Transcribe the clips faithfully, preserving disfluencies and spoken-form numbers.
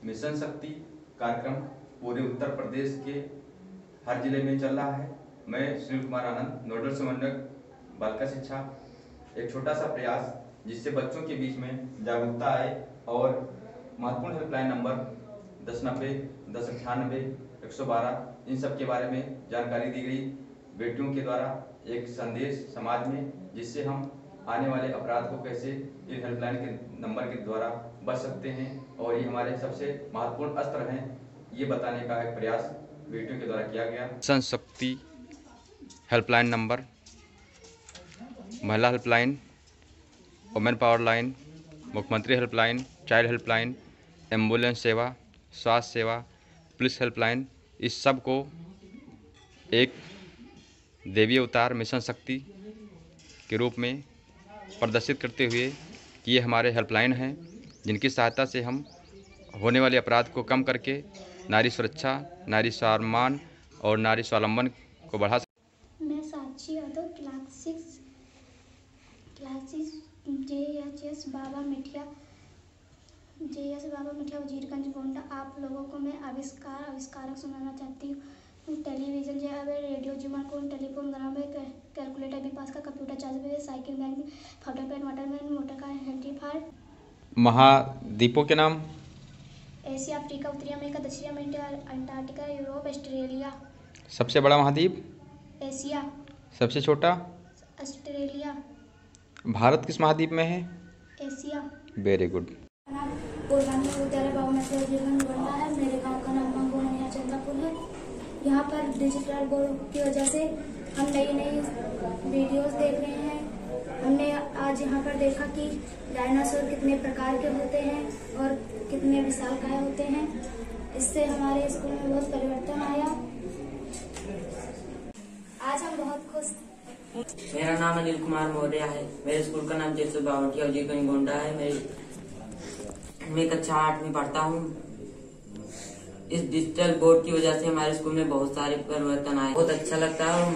Mission शक्ति कार्यक्रम पूरे उत्तर प्रदेश के हर जिले में चल रहा है। मैं सुनील कुमार आनंद, नोडल समन्वयक बालिका शिक्षा, एक छोटा सा प्रयास जिससे बच्चों के बीच में जागरूकता आए और महत्वपूर्ण हेल्पलाइन नंबर दस नब्बे, दस अट्ठानबे, एक सौ बारह इन सब के बारे में जानकारी दी गई। बेटियों के द्वारा एक संदेश समाज में, जिससे हम आने वाले अपराध को कैसे इन हेल्पलाइन के नंबर के द्वारा बच सकते हैं और ये हमारे सबसे महत्वपूर्ण अस्त्र हैं, ये बताने का एक प्रयास बेटियों के द्वारा किया गया। मिशन शक्ति हेल्पलाइन नंबर, महिला हेल्पलाइन, वुमेन पावर लाइन, मुख्यमंत्री हेल्पलाइन, चाइल्ड हेल्पलाइन, एम्बुलेंस सेवा, स्वास्थ्य सेवा, पुलिस हेल्पलाइन, इस सब को एक देवी अवतार मिशन शक्ति के रूप में प्रदर्शित करते हुए कि ये हमारे हेल्पलाइन हैं, जिनकी सहायता से हम होने वाले अपराध को कम करके नारी सुरक्षा, नारी सम्मान और नारी स्वावलंबन को बढ़ा सकते। मैं Sakshi Yadav, class six classes J H S Baba Mithiya J S Baba Mithiya Wazirganj Gonda. आप लोगों को मैं आविष्कार आविष्कारक सुनाना चाहती हूँ। टेलीविजन जो है, रेडियो, जीवन को, टेलीफोन, ग्राम में कैलकुलेटर, भी पास का computer, charger, cycle, bank, fountain pen, water man, motor car, हैंडीफायर। महाद्वीपों के नाम: एशिया, अफ्रीका, उत्तरी अमेरिका, दक्षिणी अमेरिका, अंटार्कटिका, यूरोप, ऑस्ट्रेलिया। सबसे बड़ा महाद्वीप? एशिया। सबसे छोटा? ऑस्ट्रेलिया। भारत किस महाद्वीप में है? एशिया। Very good. विद्यालय बाबा मिठिया वजीरगंज गोंडा है। मेरे गांव का नाम मंगोनिया चंद्रपुर है। यहाँ पर डिजिटल बोर्ड की वजह से हम नई नई वीडियोस देख रहे हैं। हमने आज यहाँ पर देखा कि डायनासोर कितने प्रकार के होते हैं और कितने विशालकाय होते हैं। इससे हमारे स्कूल में बहुत परिवर्तन आया। आज हम बहुत खुश। मेरा नाम अनिल कुमार मौर्य है। मेरे स्कूल का नाम जैसे बाबा मिठिया वजीरगंज गोंडा है। मैं मैं कक्षा आठ में पढ़ता हूँ। इस डिजिटल बोर्ड की वजह से हमारे स्कूल में बहुत सारे परिवर्तन आए। बहुत अच्छा लगता है।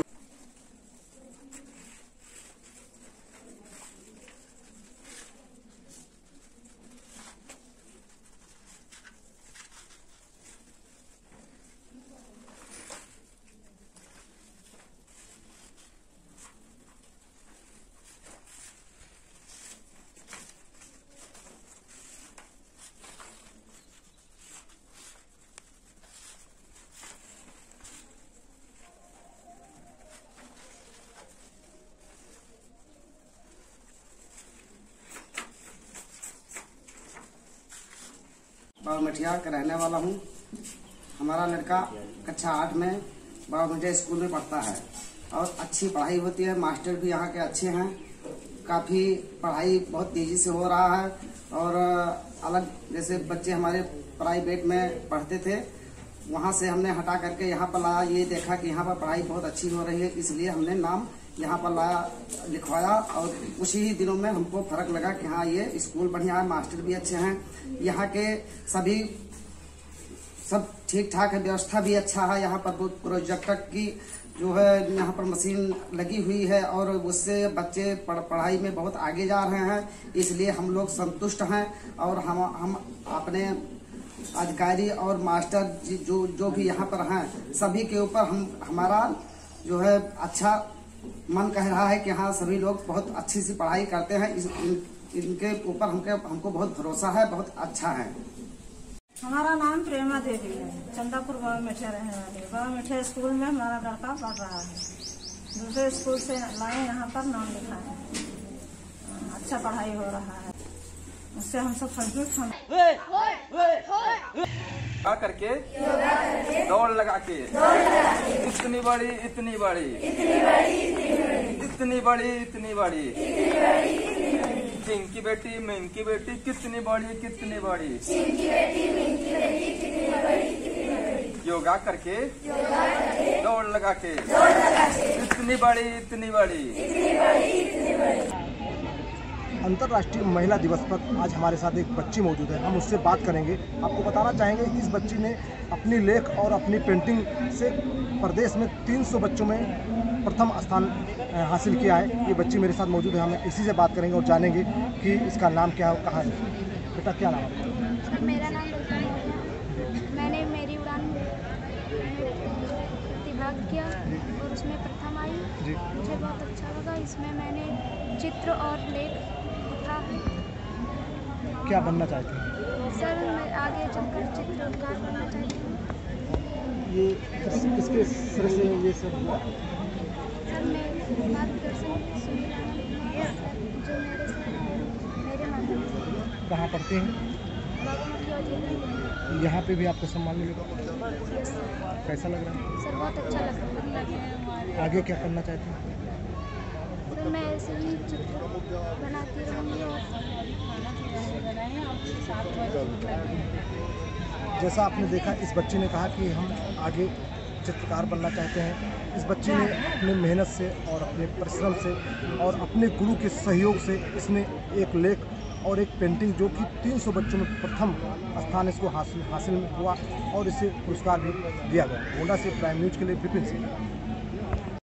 बाबा मिठिया का रहने वाला हूँ। हमारा लड़का कक्षा आठ में बाबा मिठिया स्कूल में पढ़ता है और अच्छी पढ़ाई होती है। मास्टर भी यहाँ के अच्छे हैं। काफी पढ़ाई बहुत तेजी से हो रहा है और अलग जैसे बच्चे हमारे प्राइवेट में पढ़ते थे, वहाँ से हमने हटा करके यहाँ पर लाया। ये देखा कि यहाँ पर पढ़ाई बहुत अच्छी हो रही है, इसलिए हमने नाम यहाँ पर लाया, लिखवाया और कुछ ही दिनों में हमको फर्क लगा कि हाँ ये स्कूल बढ़िया है, मास्टर भी अच्छे हैं, यहाँ के सभी सब ठीक ठाक है, व्यवस्था भी अच्छा है। यहाँ पर प्रोजेक्टर की जो है यहाँ पर मशीन लगी हुई है और उससे बच्चे पढ़, पढ़ाई में बहुत आगे जा रहे हैं, इसलिए हम लोग संतुष्ट हैं। और हम हम अपने अधिकारी और मास्टर जो जो भी यहाँ पर हैं, सभी के ऊपर हम हमारा जो है अच्छा मन कह रहा है कि हाँ सभी लोग बहुत अच्छी सी पढ़ाई करते हैं। इस, इन, इनके ऊपर हमके हमको बहुत भरोसा है, बहुत अच्छा है। हमारा नाम प्रेमा देवी है, चंदापुर बाबा मिठिया रहने वाली। बाबा मिठिया स्कूल में हमारा लड़का पढ़ रहा है। दूसरे स्कूल से लाए, यहाँ पर नाम लिखा है। अच्छा पढ़ाई हो रहा है, उससे हम सब संतुष्ट हैं। करके दौड़ लगा के इतनी बड़ी इतनी बड़ी इतनी बड़ी इतनी बड़ी चिंकी बेटी मिंकी बेटी कितनी बड़ी कितनी बड़ी योगा करके दौड़ लगा के इतनी बड़ी इतनी बड़ी। अंतर्राष्ट्रीय महिला दिवस पर आज हमारे साथ एक बच्ची मौजूद है। हम उससे बात करेंगे। आपको बताना चाहेंगे इस बच्ची ने अपनी लेख और अपनी पेंटिंग से प्रदेश में तीन सौ बच्चों में प्रथम स्थान हासिल किया है। ये बच्ची मेरे साथ मौजूद है। हम इसी से बात करेंगे और जानेंगे कि इसका नाम क्या है, कहाँ है। बेटा क्या नाम है? मेरा नाम जी। मुझे बहुत अच्छा लगा। इसमें मैंने चित्र और लेख लिखा है। क्या बनना चाहते हैं? सर मैं आगे चलकर चित्रकार बनना चाहती हूँ। ये किस, किसके सर से ये सब हुआ? सर मैं मार्गदर्शन सुनील आनंद कुमार सर जो मेरे सर हैं मेरे माध्यम से। कहाँ पढ़ते हैं? बाबा मठिया उजीरगंज गोंडा। यहाँ पे भी आपको सम्मान मिलेगा? Yes sir. कैसा लग रहा सर बहुत अच्छा लग रहा है। है? आगे क्या करना चाहते हैं? सर मैं ऐसे ही चित्र बनाती रहूँगी और जैसा आपने देखा, इस बच्चे ने कहा कि हम आगे चित्रकार बनना चाहते हैं। इस बच्चे ने अपने मेहनत से और अपने परिश्रम से और अपने गुरु के सहयोग से इसने एक लेख और एक पेंटिंग जो कि तीन सौ बच्चों में प्रथम स्थान इसको हासिल हासिल हुआ और इसे पुरस्कार भी दिया गया। गोंडा से प्राइम न्यूज के लिए विपिन सिंह।